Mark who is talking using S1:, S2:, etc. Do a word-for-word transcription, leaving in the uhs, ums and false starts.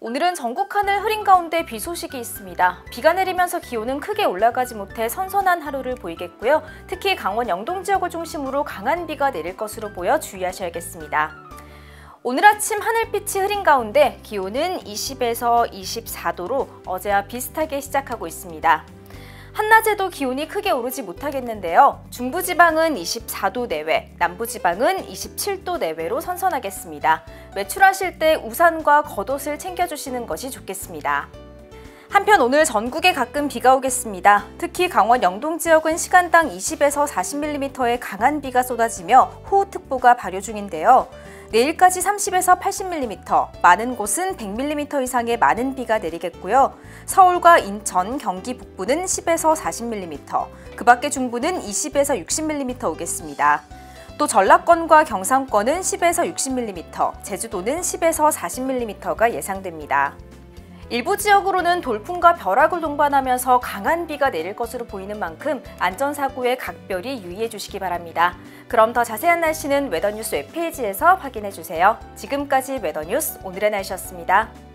S1: 오늘은 전국 하늘 흐린 가운데 비 소식이 있습니다. 비가 내리면서 기온은 크게 올라가지 못해 선선한 하루를 보이겠고요. 특히 강원 영동 지역을 중심으로 강한 비가 내릴 것으로 보여 주의하셔야겠습니다. 오늘 아침 하늘빛이 흐린 가운데 기온은 이십에서 이십사 도로 어제와 비슷하게 시작하고 있습니다. 한낮에도 기온이 크게 오르지 못하겠는데요. 중부지방은 이십사 도 내외, 남부지방은 이십칠 도 내외로 선선하겠습니다. 외출하실 때 우산과 겉옷을 챙겨주시는 것이 좋겠습니다. 한편 오늘 전국에 가끔 비가 오겠습니다. 특히 강원 영동 지역은 시간당 이십에서 사십 밀리미터의 강한 비가 쏟아지며 호우특보가 발효 중인데요. 내일까지 삼십에서 팔십 밀리미터, 많은 곳은 백 밀리미터 이상의 많은 비가 내리겠고요. 서울과 인천, 경기 북부는 십에서 사십 밀리미터, 그 밖에 중부는 이십에서 육십 밀리미터 오겠습니다. 또 전라권과 경상권은 십에서 육십 밀리미터, 제주도는 십에서 사십 밀리미터가 예상됩니다. 일부 지역으로는 돌풍과 벼락을 동반하면서 강한 비가 내릴 것으로 보이는 만큼 안전사고에 각별히 유의해 주시기 바랍니다. 그럼 더 자세한 날씨는 웨더뉴스 웹페이지에서 확인해 주세요. 지금까지 웨더뉴스 오늘의 날씨였습니다.